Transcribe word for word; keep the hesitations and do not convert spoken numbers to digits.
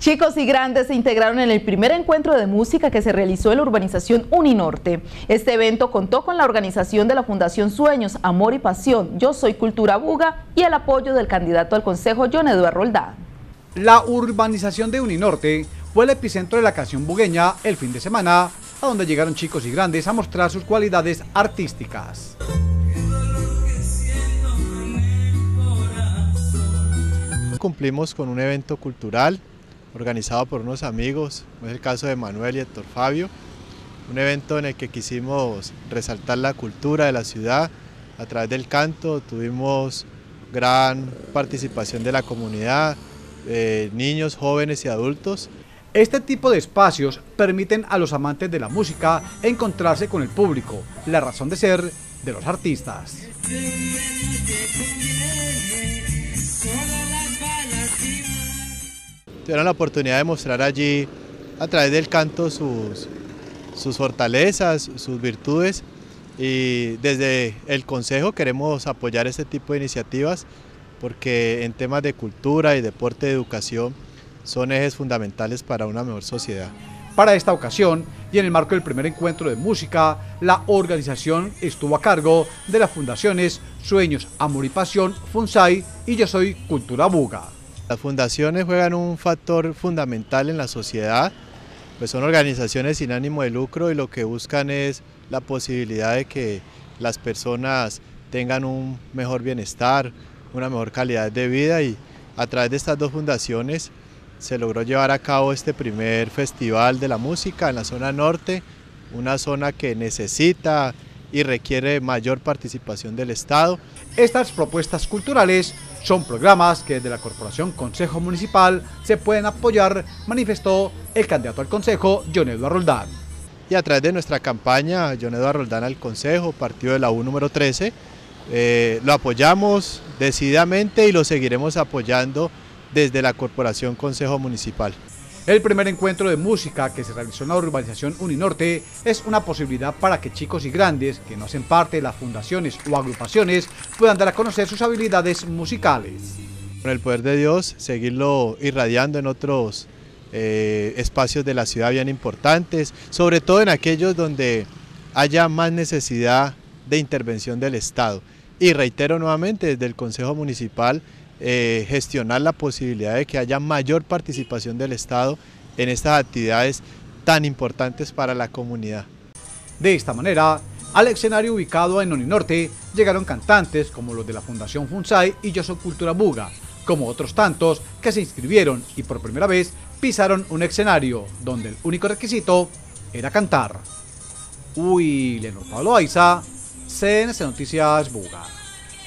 Chicos y grandes se integraron en el primer encuentro de música que se realizó en la urbanización Uninorte. Este evento contó con la organización de la Fundación Sueños, Amor y Pasión, Yo Soy Cultura Buga y el apoyo del candidato al Consejo, John Eduardo Roldán. La urbanización de Uninorte fue el epicentro de la canción bugueña el fin de semana, a donde llegaron chicos y grandes a mostrar sus cualidades artísticas. Cumplimos con un evento cultural organizado por unos amigos, es el caso de Manuel y Héctor Fabio, un evento en el que quisimos resaltar la cultura de la ciudad a través del canto. Tuvimos gran participación de la comunidad, eh, niños, jóvenes y adultos. Este tipo de espacios permiten a los amantes de la música encontrarse con el público, la razón de ser de los artistas. Tuvieron la oportunidad de mostrar allí a través del canto sus, sus fortalezas, sus virtudes, y desde el Consejo queremos apoyar este tipo de iniciativas porque en temas de cultura y deporte y educación son ejes fundamentales para una mejor sociedad. Para esta ocasión, y en el marco del primer encuentro de música, la organización estuvo a cargo de las fundaciones Sueños, Amor y Pasión, FUNSAI y Yo Soy Cultura Buga. Las fundaciones juegan un factor fundamental en la sociedad, pues son organizaciones sin ánimo de lucro y lo que buscan es la posibilidad de que las personas tengan un mejor bienestar, una mejor calidad de vida, y a través de estas dos fundaciones se logró llevar a cabo este primer festival de la música en la zona norte, una zona que necesita y requiere mayor participación del Estado. Estas propuestas culturales son programas que desde la Corporación Consejo Municipal se pueden apoyar, manifestó el candidato al Consejo, John Eduardo Roldán. Y a través de nuestra campaña, John Eduardo Roldán al Consejo, partido de la U número trece, eh, lo apoyamos decididamente y lo seguiremos apoyando desde la Corporación Consejo Municipal. El primer encuentro de música que se realizó en la urbanización Uninorte es una posibilidad para que chicos y grandes que no hacen parte de las fundaciones o agrupaciones puedan dar a conocer sus habilidades musicales. Con el poder de Dios, seguirlo irradiando en otros eh, espacios de la ciudad bien importantes, sobre todo en aquellos donde haya más necesidad de intervención del Estado. Y reitero nuevamente desde el Consejo Municipal, Eh, gestionar la posibilidad de que haya mayor participación del Estado en estas actividades tan importantes para la comunidad. De esta manera, al escenario ubicado en Uninorte llegaron cantantes como los de la Fundación FUNSAI y Yo Soy Cultura Buga, como otros tantos que se inscribieron y por primera vez pisaron un escenario donde el único requisito era cantar. William Pablo Aiza, C N C Noticias Buga.